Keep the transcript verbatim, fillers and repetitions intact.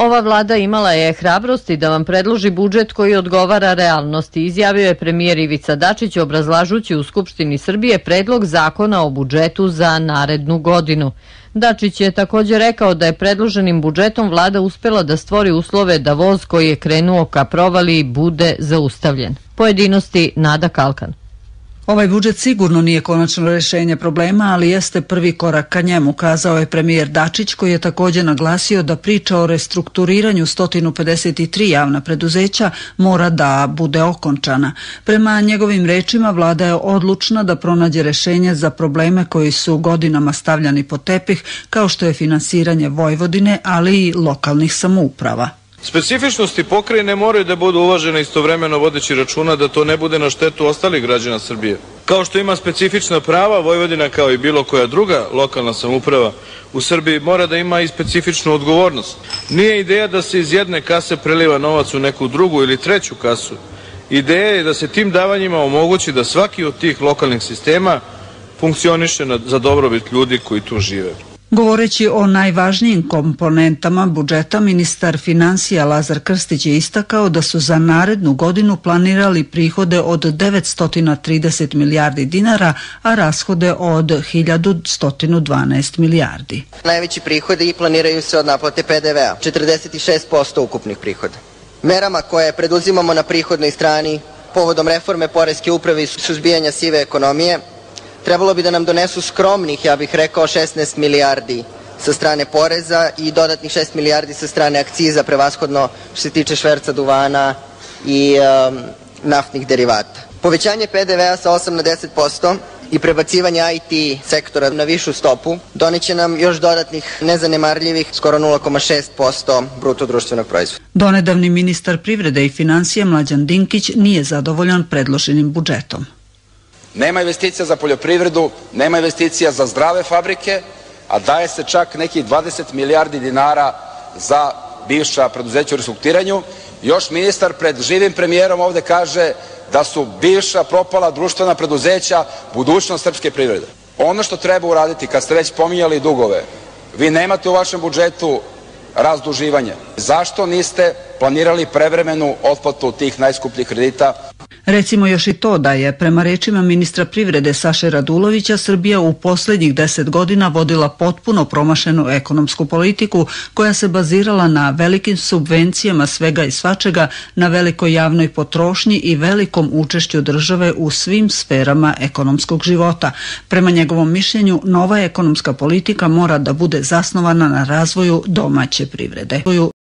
Ova vlada imala je hrabrosti da vam predloži budžet koji odgovara realnosti, izjavio je premijer Ivica Dačić obrazlažući u Skupštini Srbije predlog zakona o budžetu za narednu godinu. Dačić je također rekao da je predloženim budžetom vlada uspela da stvori uslove da voz koji je krenuo ka provali bude zaustavljen. Pojedinosti Nada Kalkan. Ovaj budžet sigurno nije konačno rješenje problema, ali jeste prvi korak ka njemu, kazao je premijer Dačić, koji je također naglasio da priča o restrukturiranju sto pedeset tri javna preduzeća mora da bude okončana. Prema njegovim rečima, vlada je odlučna da pronađe rješenje za probleme koji su godinama stavljani pod tepih, kao što je finansiranje Vojvodine, ali i lokalnih samouprava. Specifičnosti pokrajine moraju da budu uvažene istovremeno vodeći računa da to ne bude na štetu ostalih građana Srbije. Kao što ima specifična prava, Vojvodina kao i bilo koja druga lokalna samouprava u Srbiji mora da ima i specifičnu odgovornost. Nije ideja da se iz jedne kase preliva novac u neku drugu ili treću kasu. Ideja je da se tim davanjima omogući da svaki od tih lokalnih sistema funkcioniše za dobrobit ljudi koji tu žive. Govoreći o najvažnijim komponentama budžeta, ministar financija Lazar Krstić je istakao da su za narednu godinu planirali prihode od devetsto trideset milijardi dinara, a rashode od hiljadu sto dvanaest milijardi. Najveći prihodi planiraju se od naplate P D V-a, četrdeset šest posto ukupnih prihoda. Merama koje preduzimamo na prihodnoj strani povodom reforme poreske uprave i suzbijanja sive ekonomije trebalo bi da nam donesu skromnih, ja bih rekao, šesnaest milijardi sa strane poreza i dodatnih šest milijardi sa strane akciza, prevashodno što se tiče šverca duvana i um, naftnih derivata. Povećanje P D V-a sa osam na deset posto i prebacivanje I T sektora na višu stopu doneće nam još dodatnih nezanemarljivih skoro nula zarez šest posto bruto društvenog proizvoda. Donedavni ministar privrede i financija Mlađan Dinkić nije zadovoljan predloženim budžetom. Nema investicija za poljoprivredu, nema investicija za zdrave fabrike, a daje se čak nekih dvadeset milijardi dinara za bivša preduzeća u restrukturiranju. Još ministar pred živim premijerom ovde kaže da su bivša propala društvena preduzeća budućnost srpske privrede. Ono što treba uraditi, kad ste već pominjali dugove, vi nemate u vašem budžetu razduživanje. Zašto niste planirali prevremenu otplatu tih najskupljih kredita? Recimo još i to da je, prema rečima ministra privrede Saše Radulovića, Srbija u posljednjih deset godina vodila potpuno promašenu ekonomsku politiku koja se bazirala na velikim subvencijama svega i svačega, na velikoj javnoj potrošnji i velikom učešću države u svim sferama ekonomskog života. Prema njegovom mišljenju, nova ekonomska politika mora da bude zasnovana na razvoju domaće privrede.